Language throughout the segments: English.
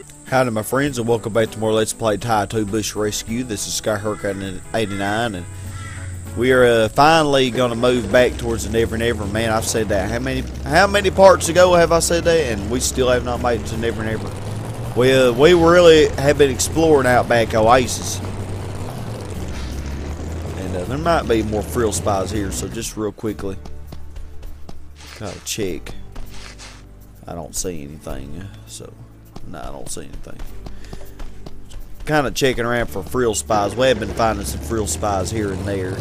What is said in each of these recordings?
Howdy my friends, and welcome back to more Let's Play Tie 2 Bush Rescue. This is Skyherc89, and we are finally going to move back towards the Never Never. Man, I've said that. How many parts ago have I said that? And we still have not made it to Never Never. We really have been exploring Outback Oasis. And there might be more frill spies here, so just real quickly. Gotta check. I don't see anything, so... No, I don't see anything. Kind of checking around for frill spies. We have been finding some frill spies here and there.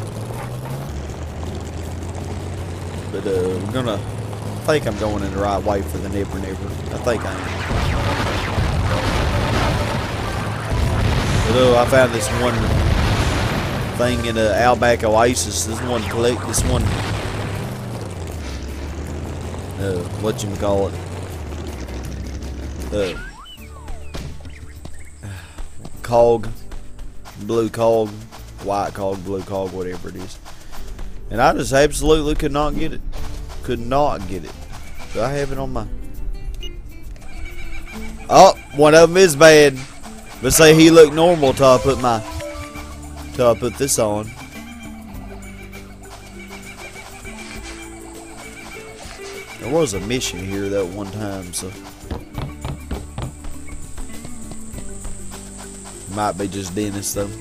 But we're gonna... I think I'm going in the right way for the Never Never. I think I am. But I found this one thing in the Outback Oasis. This one what you call it? Cog, blue cog, white cog, blue cog, whatever it is. And I just absolutely could not get it. Could not get it. Do I have it on my... Oh, one of them is bad. But say he looked normal till I put this on. There was a mission here that one time, so... Might be just Dennis though.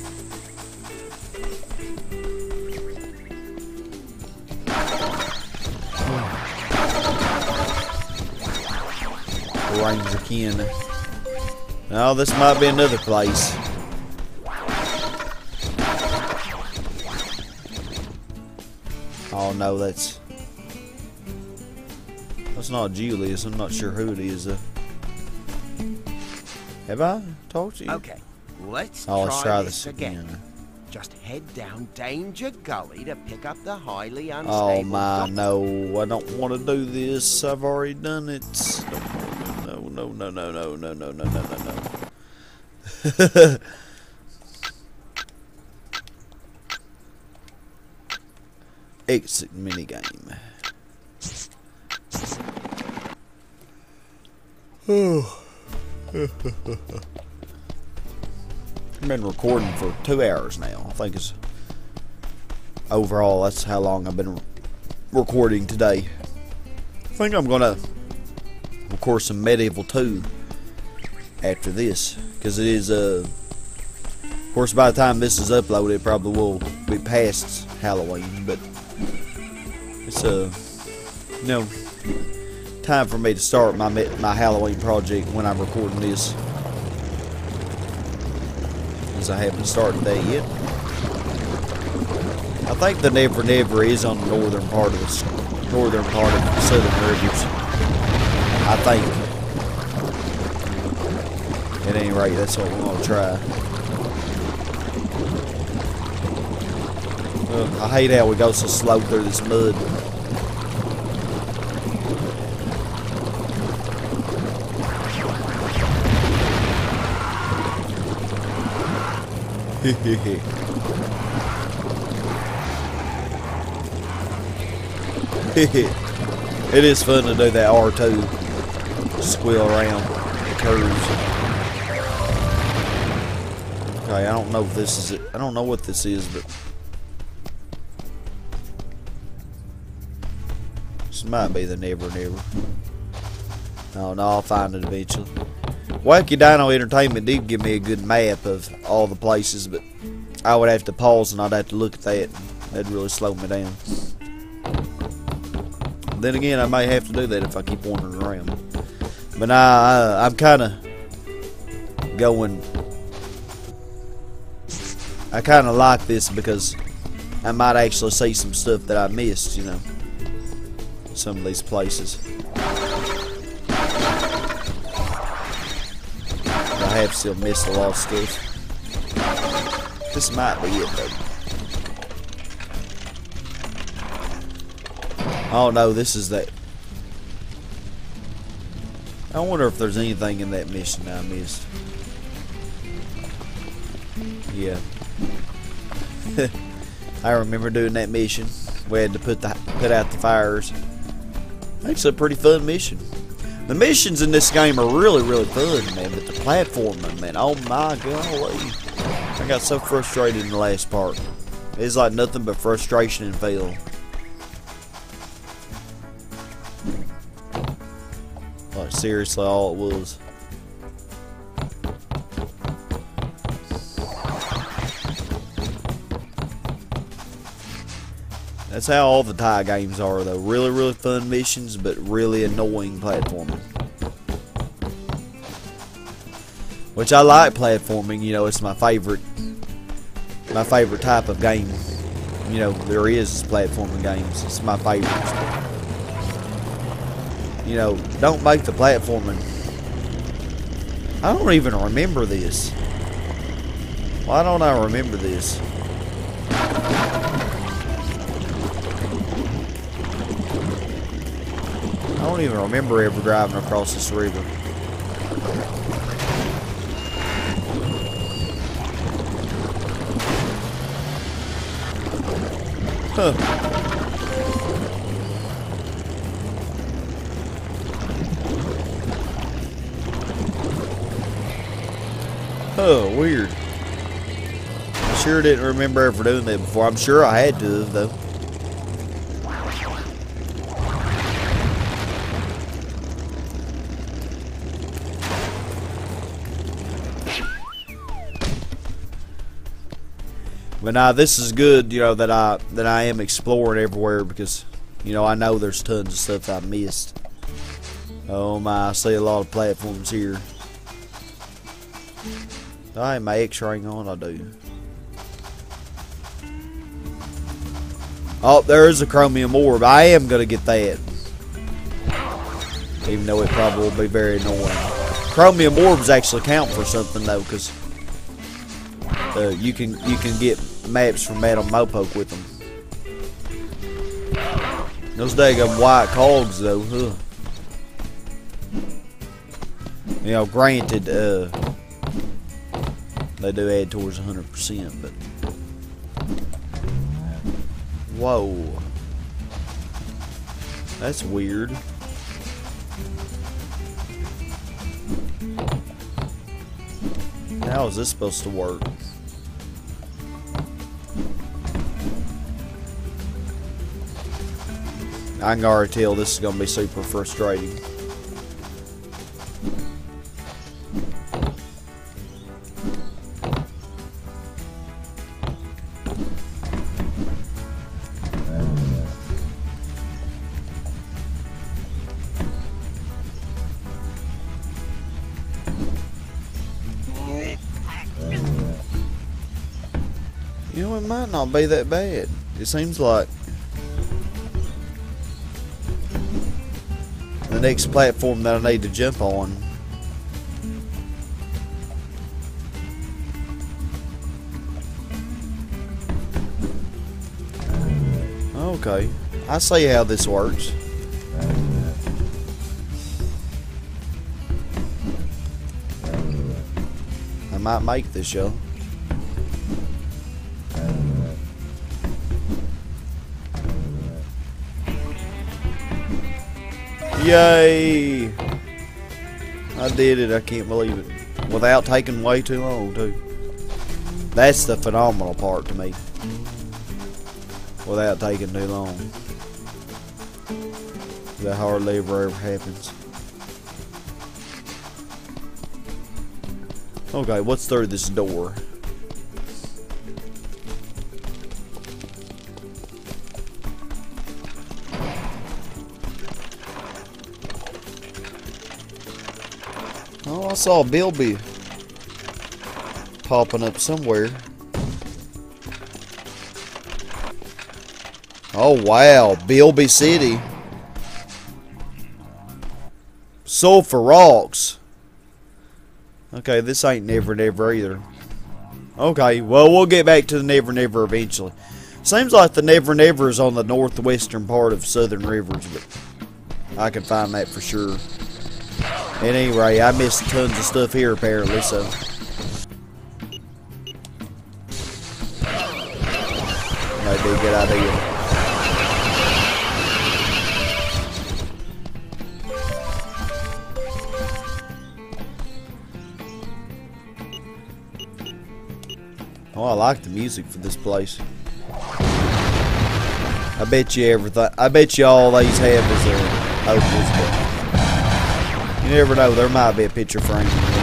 Rains again. Now this might be another place. Oh no, that's not Julius. I'm not sure who it is. Have I talked to you? Okay. Let's try this again. Just head down Danger Gully to pick up the highly unstable... Oh my, no, I don't want to do this. I've already done it. No. Exit minigame. I've been recording for 2 hours now. I think it's overall that's how long I've been recording today. I think I'm gonna record some Medieval 2 after this, because it is of course by the time this is uploaded it probably will be past Halloween, but it's time for me to start my Halloween project when I'm recording this. I haven't started that yet. I think the Never Never is on the northern part of the Southern Rivers. I think. At any rate, that's what we're gonna try. I hate how we go so slow through this mud. It is fun to do that R2 squeal around the curves. Okay, I don't know if this is it. I don't know what this is, but this might be the Never Never. Oh no, I'll find it eventually. Wacky Dino Entertainment did give me a good map of all the places, but I would have to pause and I'd have to look at that. That'd really slow me down. Then again, I may have to do that if I keep wandering around. But I'm kind of going... I kind of like this because I might actually see some stuff that I missed, you know. Some of these places. I have still missed a lot of stuff. This might be it though. Oh no, this is that. I wonder if there's anything in that mission I missed. Yeah. I remember doing that mission. We had to put out the fires. Actually a pretty fun mission. The missions in this game are really, really fun, man. But the platforming, man, oh my golly. I got so frustrated in the last part. It's like nothing but frustration and fail. Like, seriously, all it was. That's how all the Thai games are, though. Really, really fun missions, but really annoying platforming. Which I like platforming, you know, it's my favorite type of game. You know, there is platforming games. It's my favorite. You know, don't make the platforming. I don't even remember this. Why don't I remember this? I don't even remember ever driving across this river. Huh. Oh, weird. I sure didn't remember ever doing that before. I'm sure I had to, though. But now this is good, you know, that I am exploring everywhere, because, you know, I know there's tons of stuff I missed. Oh my, I see a lot of platforms here. Do I have my X-ray on? I do. Oh, there is a chromium orb. I am gonna get that, even though it probably will be very annoying. Chromium orbs actually count for something though, because you can get maps from Madam Mopoke with them. Those daggum white cogs though, huh? You know, granted, they do add towards 100%, but whoa, that's weird. How is this supposed to work? I can already tell this is going to be super frustrating. You know, it might not be that bad. It seems like the next platform that I need to jump on. Okay, I see how this works. I might make this, yo. Yay! I did it, I can't believe it. Without taking way too long, too. That's the phenomenal part to me. Without taking too long. That hardly ever happens. Okay, what's through this door? Oh, I saw Bilby popping up somewhere. Oh wow, Bilby City. Sulfur Rocks. Okay, this ain't Never Never either. Okay, well, we'll get back to the Never Never eventually. Seems like the Never Never is on the northwestern part of Southern Rivers, but I can find that for sure. And anyway, I missed tons of stuff here apparently, so. Might be a good idea. Oh, I like the music for this place. I bet you everything. I bet you all these have is opals, but you never know. There might be a picture frame in there.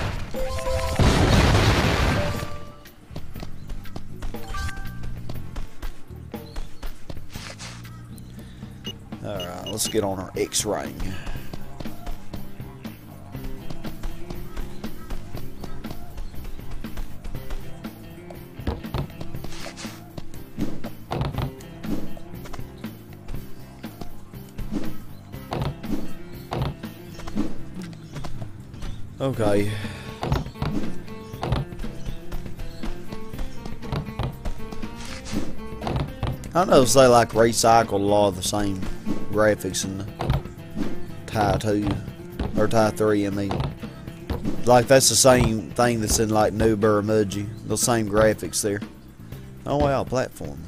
Alright, let's get on our X-ring. Okay. I noticed they like recycle a lot of the same graphics in the Tie 2 or Tie 3. I mean, like that's the same thing that's in like New Burmudgy. The same graphics there. Oh wow, platform.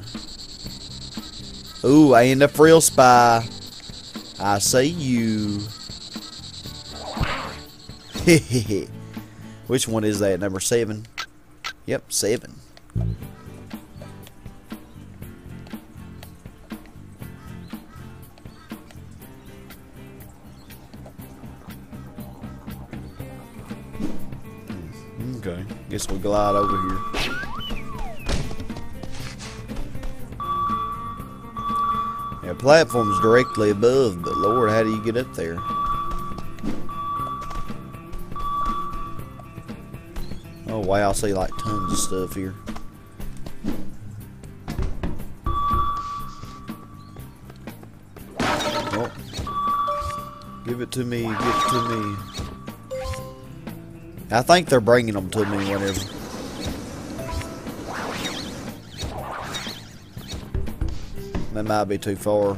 Ooh, and a frill spy. I see you. Which one is that? Number 7? Yep, 7. Okay, guess we glide over here. Yeah, platform's directly above, but Lord, how do you get up there? Oh wow, I see like tons of stuff here. Oh. Give it to me, give it to me. I think they're bringing them to me whenever. That might be too far.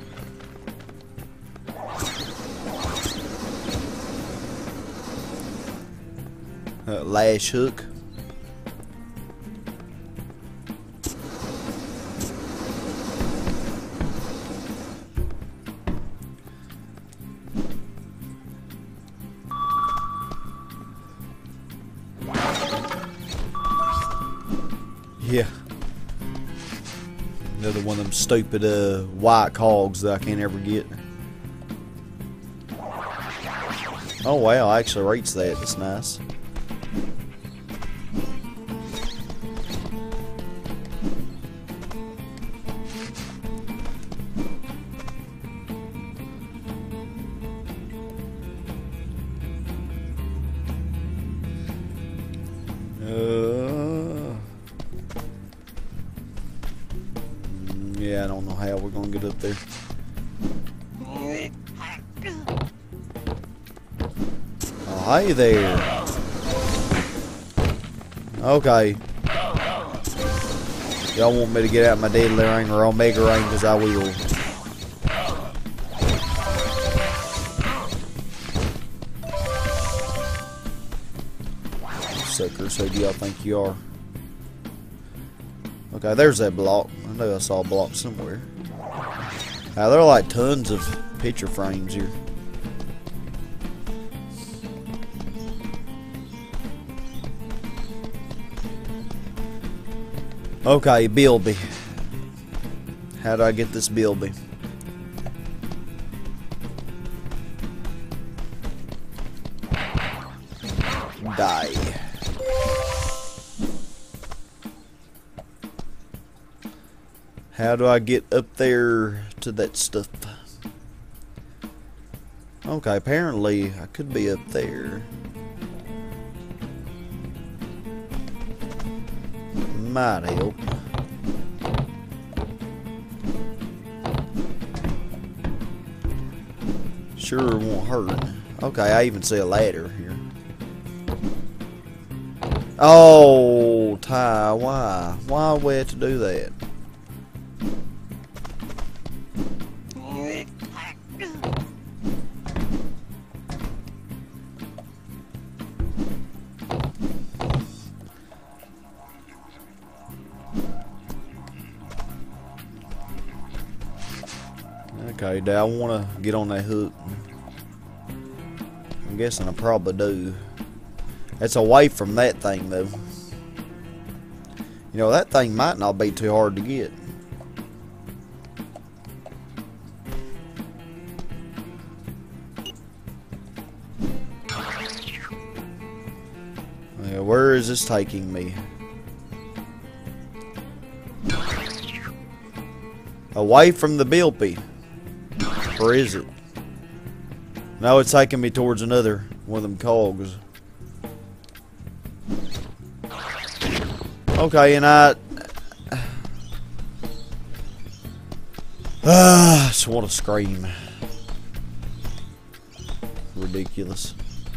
Lash hook. Yeah. Another one of them stupid white cogs that I can't ever get. Oh wow, I actually reached that. That's nice. Yeah, I don't know how we're gonna get up there. Oh, hey there. Okay. Y'all want me to get out my deadly ring or omega ring, because I will. Suckers, who do y'all think you are? Okay, there's that block. I know I saw a block somewhere. There are like tons of picture frames here. Okay, Bilby. How do I get this Bilby? Die. How do I get up there to that stuff? Okay, apparently I could be up there. Might help. Sure won't hurt. Okay, I even see a ladder here. Oh, Ty, why? Why we have to do that? Okay, do I want to get on that hook? I'm guessing I probably do. It's away from that thing, though. You know, that thing might not be too hard to get. Yeah, where is this taking me? Away from the bilby. Or is it? No, it's taking me towards another one of them cogs. Okay, and I just want to scream. Ridiculous.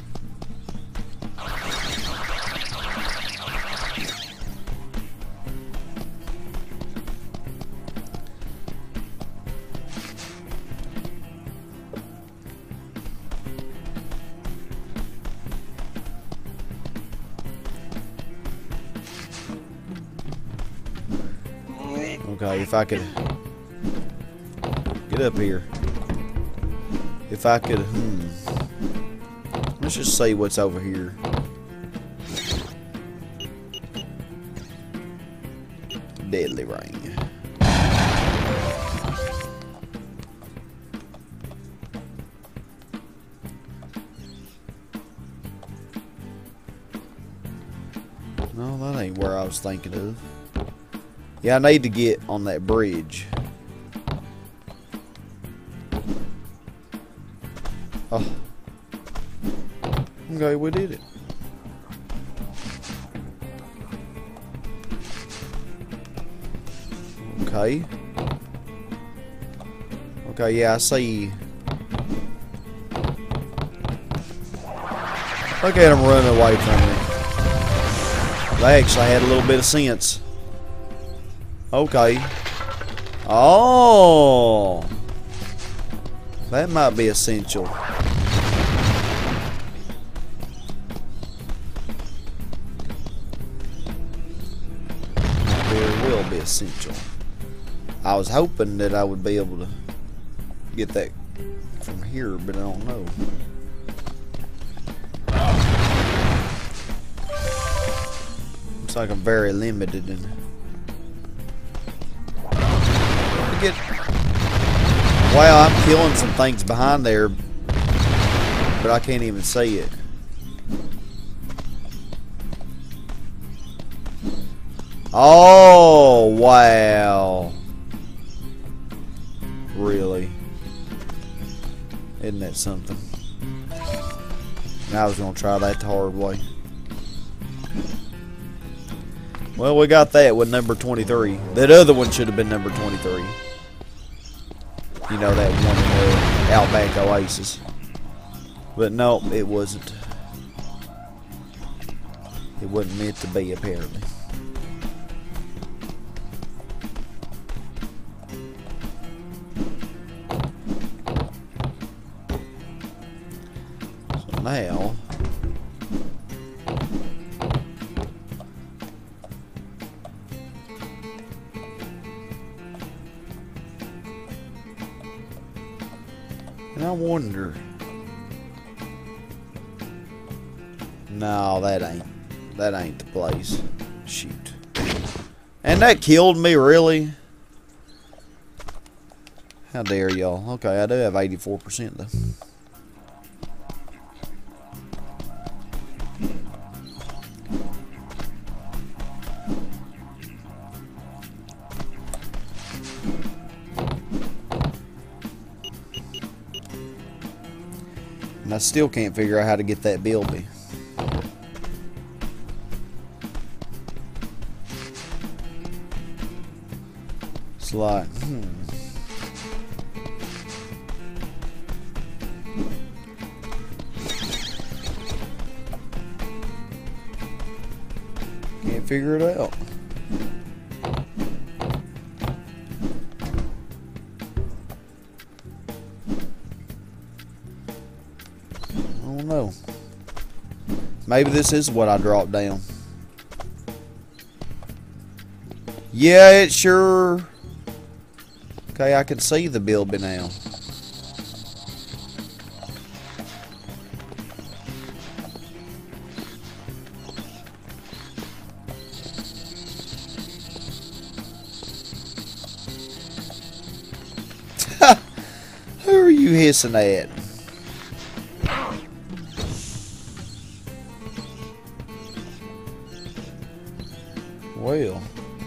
Okay, if I could get up here. If I could, let's just see what's over here. Deadly ring. No, that ain't where I was thinking of. Yeah, I need to get on that bridge. Oh. Okay, we did it. Okay. Okay, yeah, I see. Look at them running away from me. They actually had a little bit of sense. Okay. Oh, that might be essential. There will be essential. I was hoping that I would be able to get that from here, but I don't know. Looks like I'm very limited in. Wow, I'm killing some things behind there, but I can't even see it. Oh, wow. Really? Isn't that something? I was going to try that the hard way. Well, we got that with number 23. That other one should have been number 23. You know, that one in the Outback Oasis. But no, it wasn't. It wasn't meant to be, apparently. So now... And I wonder. No, that ain't the place. Shoot. And that killed me, really? How dare y'all? Okay, I do have 84% though. And I still can't figure out how to get that bilby. It's like, can't figure it out. I don't know. Maybe this is what I dropped down. Yeah, it sure... Okay, I can see the bilby now. you hissing at? Well.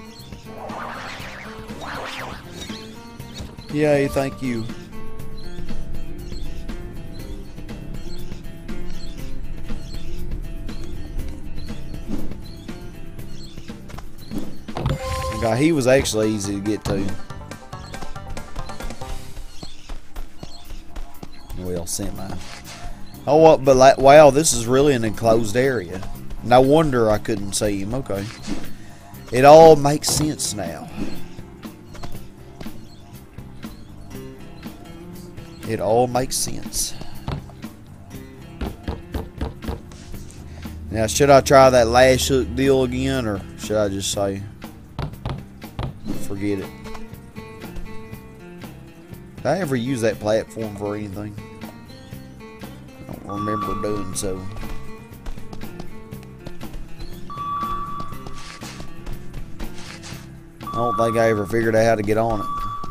Yay, thank you. God, he was actually easy to get to. Well, semi. Oh, what? But like, wow, this is really an enclosed area. No wonder I couldn't see him. Okay, it all makes sense now. It all makes sense. Now, should I try that lash hook deal again, or should I just say, forget it? Did I ever use that platform for anything? I don't remember doing so. I don't think I ever figured out how to get on it.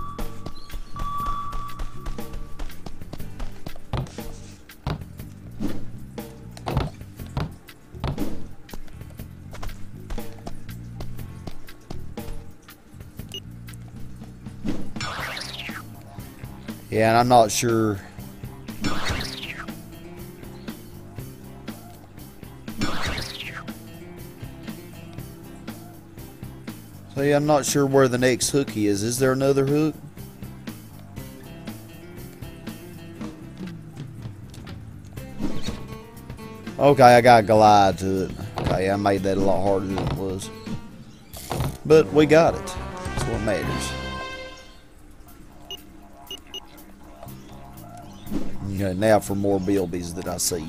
Yeah, and I'm not sure. See, I'm not sure where the next hook is. Is there another hook? Okay, I got to glide to it. Okay, I made that a lot harder than it was. But we got it. That's what matters. Okay, now for more bilbies that I see.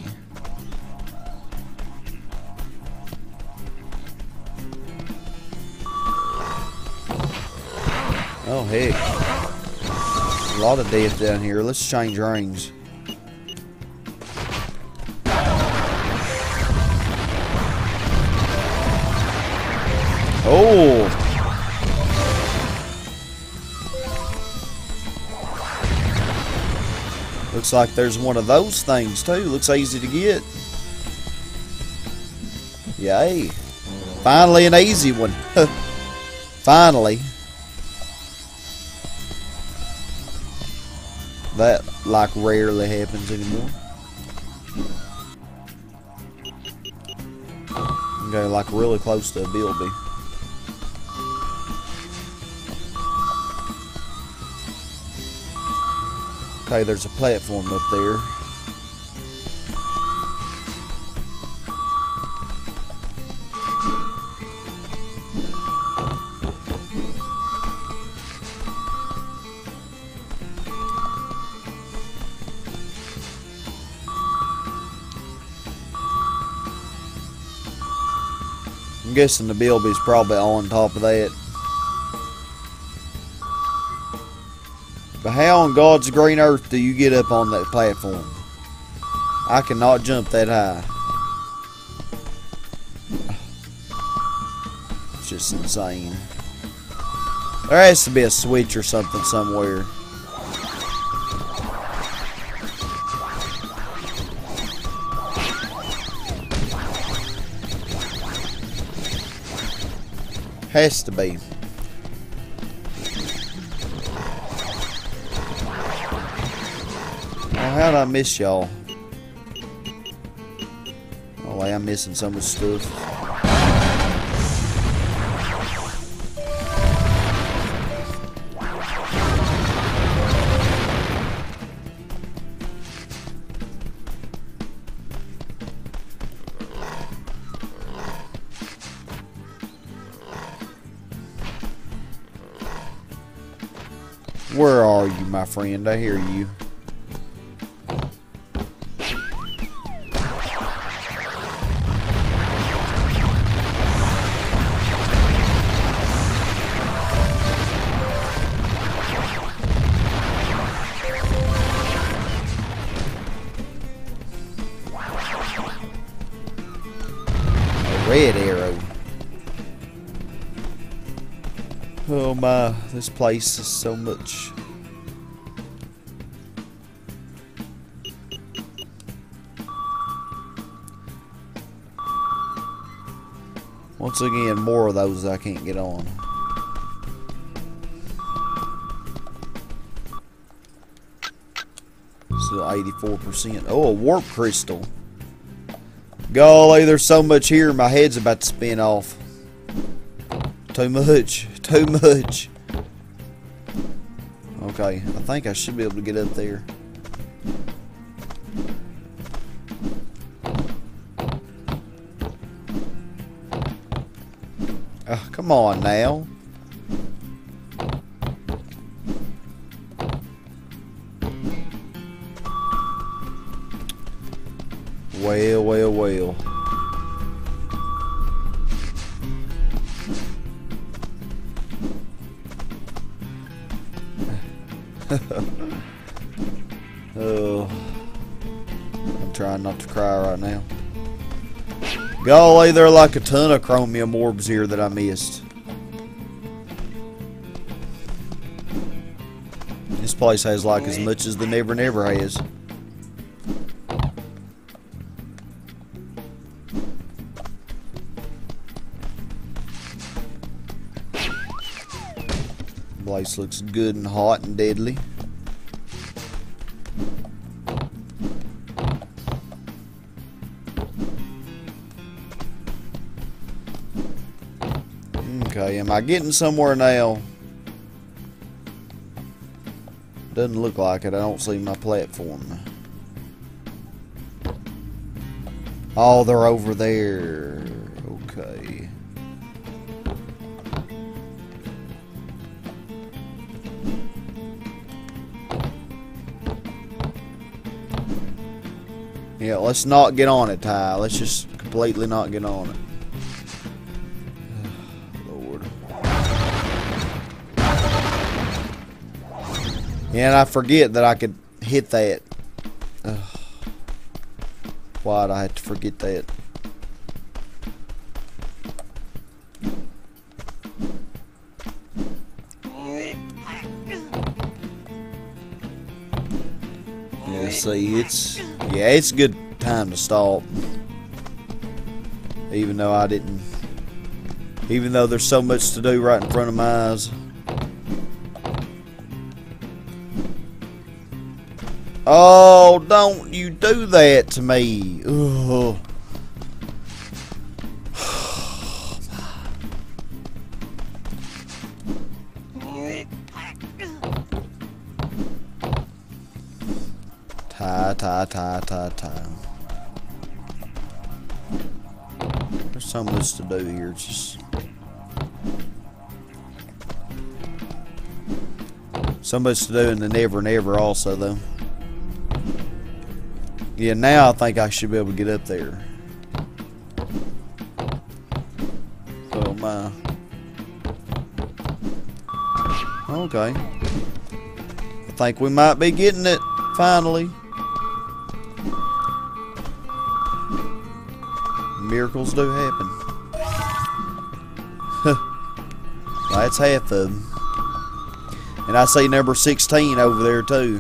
Oh, heck. A lot of death down here. Let's change rings. Oh! Looks like there's one of those things too. Looks easy to get. Yay. Finally an easy one. Finally. That like rarely happens anymore. Okay, like really close to a bilby. Okay, there's a platform up there. I'm guessing the bilby's probably on top of that. But how on God's green earth do you get up on that platform? I cannot jump that high. It's just insane. There has to be a switch or something somewhere. Has to be. How'd I miss y'all? Oh, I'm missing so much stuff. Where are you, my friend? I hear you. Red arrow. Oh my, this place is so much. Once again, more of those I can't get on. Still 84%. Oh, a warp crystal. Golly, there's so much here, my head's about to spin off. Too much. Too much. Okay, I think I should be able to get up there. Oh, come on now. Well, well, well. Oh, I'm trying not to cry right now. Golly, there are like a ton of chromium orbs here that I missed. This place has like as much as the Never Never has. Place looks good and hot and deadly. Okay, am I getting somewhere now? Doesn't look like it. I don't see my platform. Oh, they're over there. Okay. Yeah, let's not get on it, Ty. Let's just completely not get on it. Lord. Yeah, and I forget that I could hit that. Why'd I have to forget that? Yeah, see, it's a good time to stop. Even though there's so much to do right in front of my eyes. Oh, don't you do that to me. Ugh. Tie. There's so much to do here. Just so much to do in the Never Never also, though. Yeah, now I think I should be able to get up there. Oh my. Okay. I think we might be getting it finally. Miracles do happen. That's half of them. And I see number 16 over there too.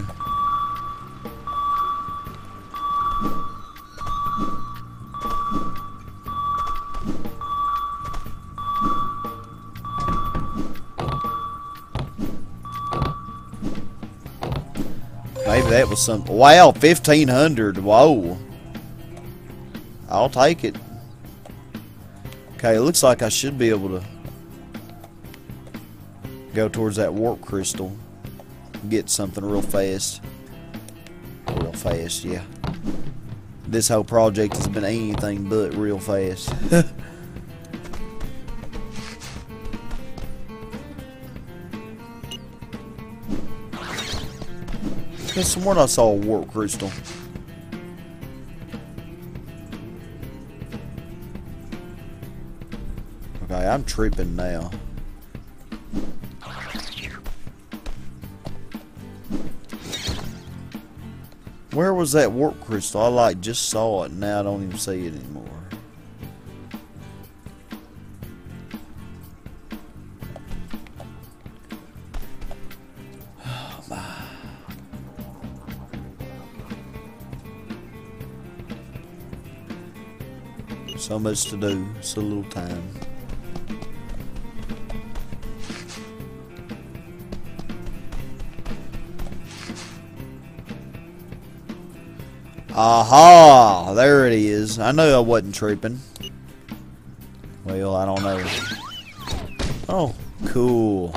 Maybe that was some. Wow, 1,500. Whoa. I'll take it. Okay, it looks like I should be able to go towards that warp crystal. Get something real fast. Real fast, yeah. This whole project has been anything but real fast. Somewhere I saw a warp crystal. Okay, I'm tripping now. Where was that warp crystal? I like just saw it and now I don't even see it anymore. Oh my. So much to do, so little time. Aha! There it is. I knew I wasn't tripping. Well, I don't know. Oh, cool.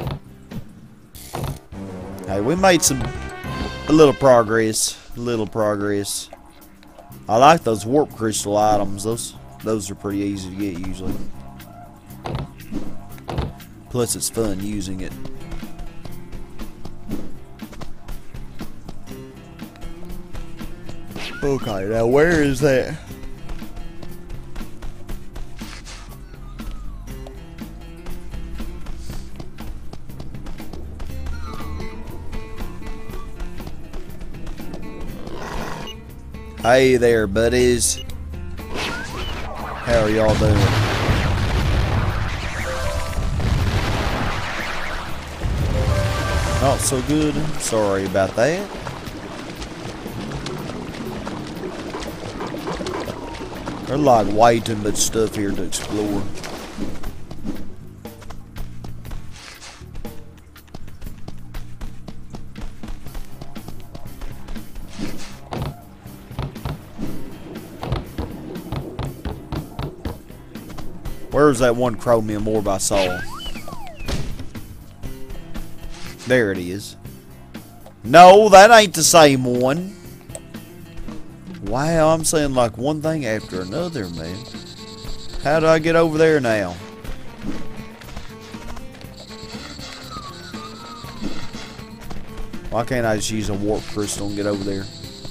Hey, we made a little progress. A little progress. I like those warp crystal items. Those are pretty easy to get usually. Plus, it's fun using it. Okay, now where is that? Hey there, buddies. How are y'all doing? Not so good. Sorry about that. There's like way too much stuff here to explore. Where's that one chromium orb I saw? There it is. No, that ain't the same one. Wow, I'm saying like one thing after another, man. How do I get over there now? Why can't I just use a warp crystal and get over there?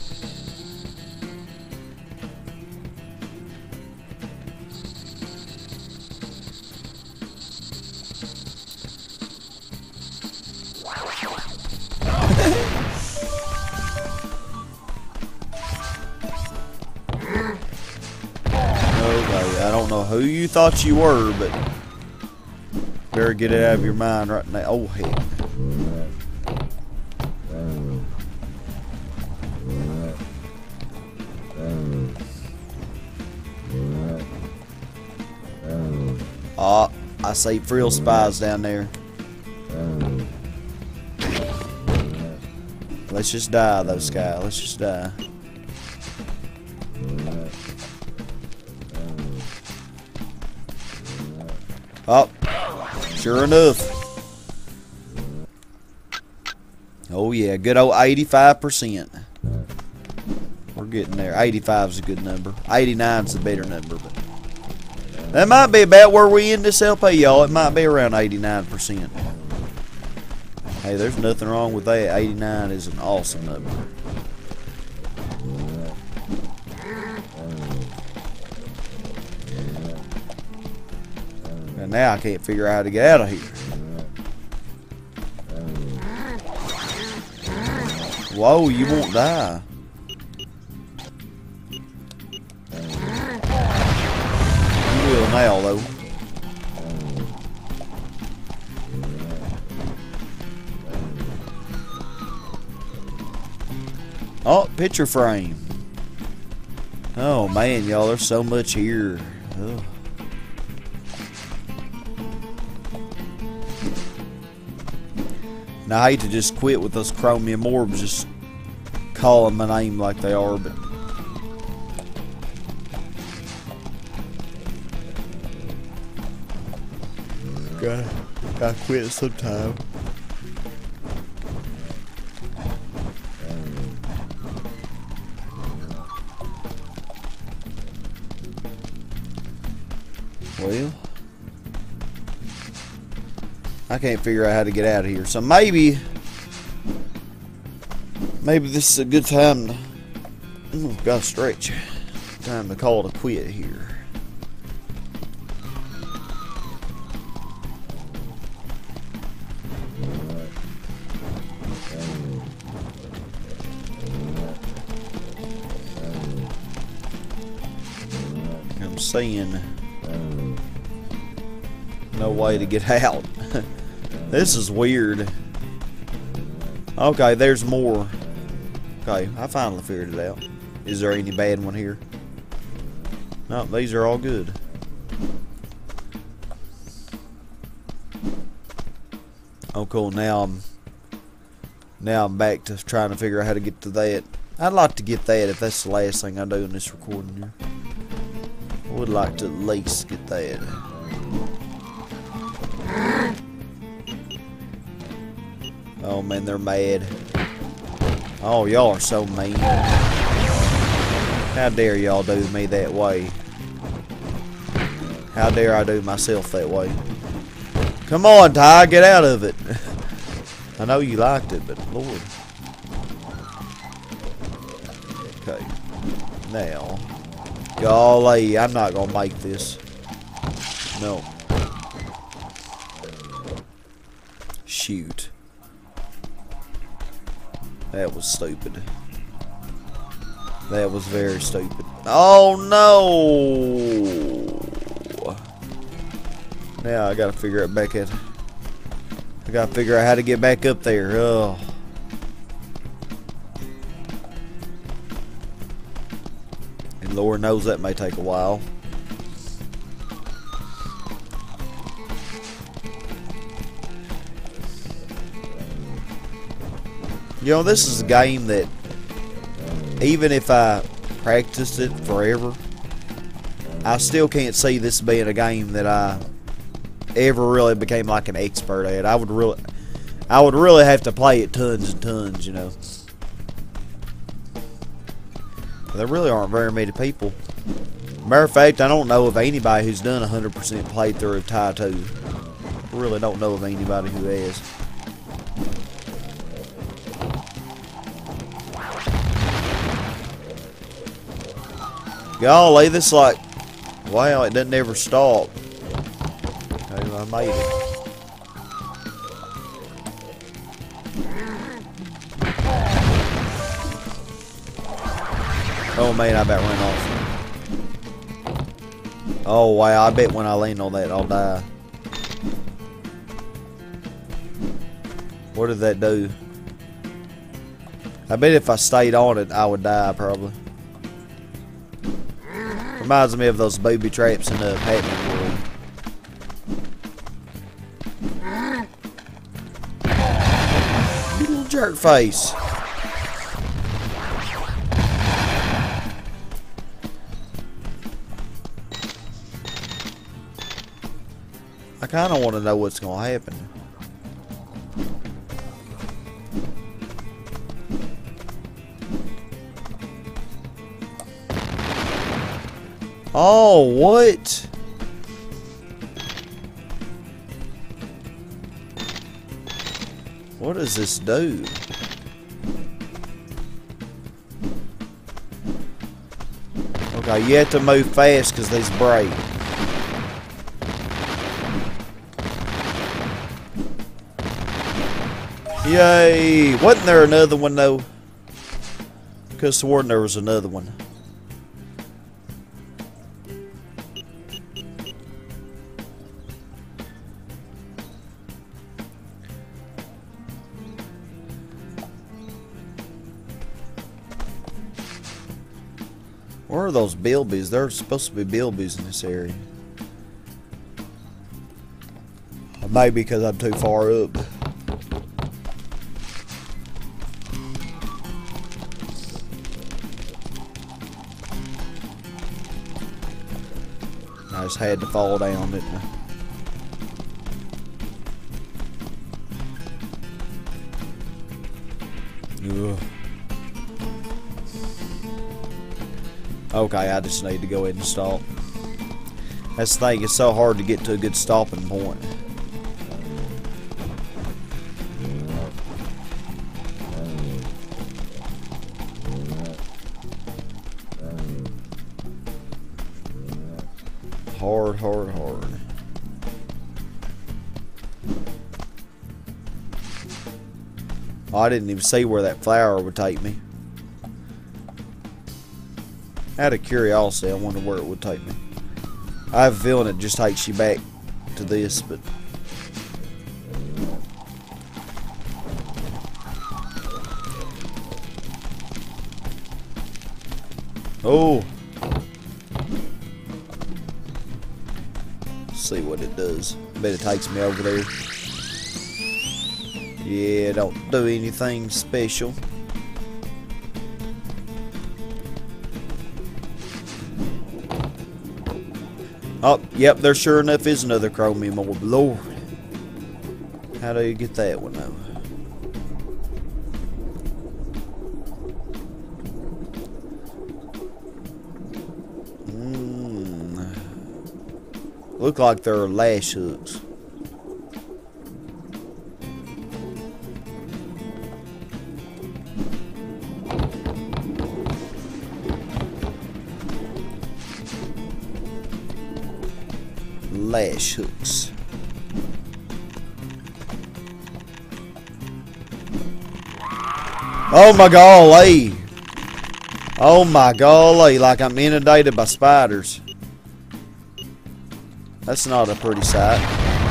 I don't know who you thought you were, but better get it out of your mind right now. Oh, heck. Oh, I see frill spies down there. Let's just die, though, Sky. Let's just die. Oh, sure enough. Oh yeah, good old 85%. We're getting there. 85 is a good number. 89 is a better number, but that might be about where we end this LP, y'all. It might be around 89%. Hey, there's nothing wrong with that. 89 is an awesome number. And now I can't figure out how to get out of here. Whoa, you won't die. You will now, though. Oh, picture frame. Oh, man, y'all, there's so much here. Ugh. Now, I hate to just quit with those chromium orbs, just call them my name like they are, but gotta quit sometime. Well, I can't figure out how to get out of here. So maybe this is a good time to... Oh, gotta stretch. Time to call it a quit here. I'm seeing no way to get out. This is weird. Okay, there's more. Okay, I finally figured it out. Is there any bad one here? No, these are all good. Oh, cool. Now I'm back to trying to figure out how to get to that. I'd like to get that if that's the last thing I do in this recording here. I would like to at least get that. Oh man, they're mad. Oh, y'all are so mean. How dare y'all do me that way? How dare I do myself that way? Come on, Ty, get out of it. I know you liked it, but Lord. Okay. Now. Golly, I'm not gonna make this. No. Shoot. That was stupid. That was very stupid. Oh no! Now I gotta figure out back at. I gotta figure out how to get back up there. Oh. And Lord knows that may take a while. You know, this is a game that, even if I practiced it forever, I still can't see this being a game that I ever really became like an expert at. I would really have to play it tons and tons, you know. There really aren't very many people. Matter of fact, I don't know of anybody who's done 100% playthrough of Ty 2. I really don't know of anybody who has. Golly, this like, wow, it doesn't ever stop. Okay, I made it. Oh man, I about ran off. Oh wow, I bet when I land on that, I'll die. What did that do? I bet if I stayed on it, I would die probably. Reminds me of those booby traps in the Pac-Man world. You little jerk face. I kind of want to know what's going to happen. Oh, what? What does this do? Okay, you have to move fast because these break. Yay! Wasn't there another one though? Could have sworn there was another one. Where are those bilbies? There's supposed to be bilbies in this area. Maybe because I'm too far up. I just had to fall down, didn't I? Ugh. Okay, I just need to go ahead and stop. This thing is so hard to get to a good stopping point. Hard, hard, hard. Oh, I didn't even see where that flower would take me. Out of curiosity, I wonder where it would take me. I have a feeling it just takes you back to this, but... Oh! Let's see what it does. I bet it takes me over there. Yeah, don't do anything special. Oh, yep, there sure enough is another chromium orb. Lord. How do you get that one, though? Look like they're lash hooks. Lash hooks. Oh my golly! Oh my golly! Like I'm inundated by spiders. That's not a pretty sight.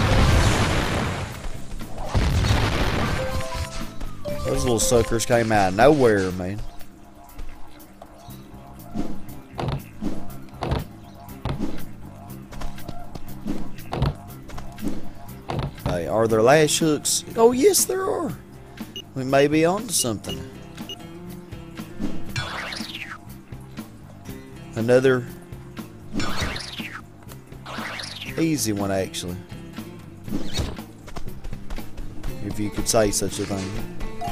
Those little suckers came out of nowhere, man. Hey, are there lash hooks? Oh, yes, there are. We may be onto something. Another easy one, actually. If you could say such a thing.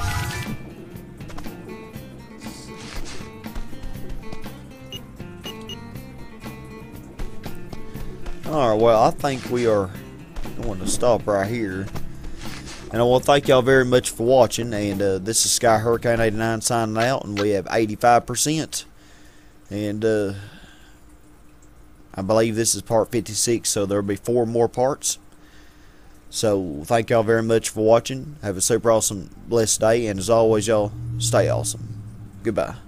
Alright, well, I think we are going to stop right here. And I want to thank y'all very much for watching. And this is Sky Hurricane 89 signing out. And we have 85%. And I believe this is part 56, so there'll be 4 more parts. So thank y'all very much for watching. Have a super awesome, blessed day, and as always, y'all stay awesome. Goodbye.